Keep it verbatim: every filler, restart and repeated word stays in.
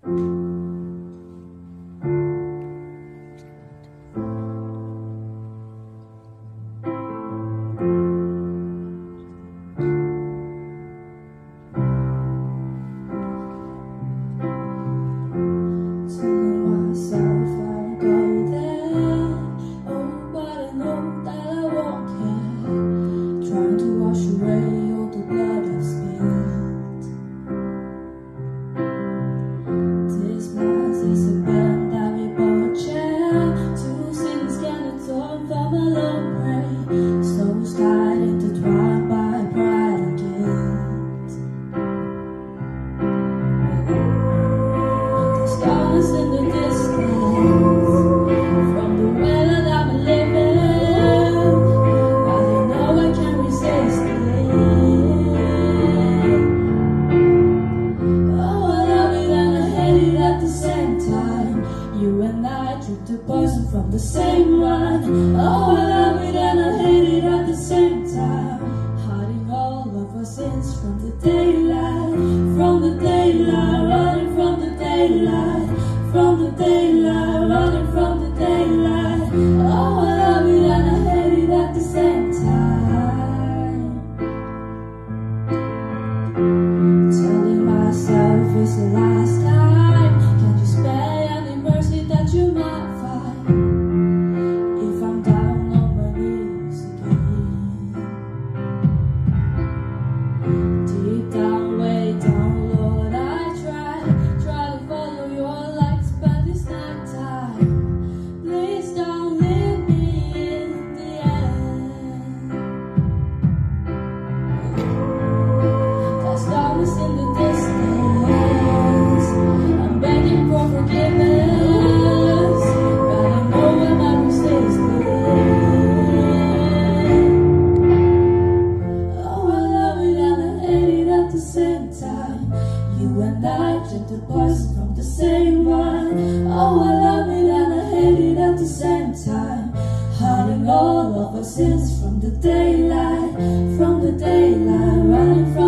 From the same one. Oh, I love it and I hate it at the same time. Hiding all of our sins from the daylight, from the daylight, running from the daylight, from the daylight, running from the daylight. Oh, I love it and I hate it at the same time. Telling myself it's the last time. Can you spare any mercy that you might find? You and I drink the poison from the same one. Oh, I love it and I hate it at the same time. Hiding all of our sins from the daylight, from the daylight, running from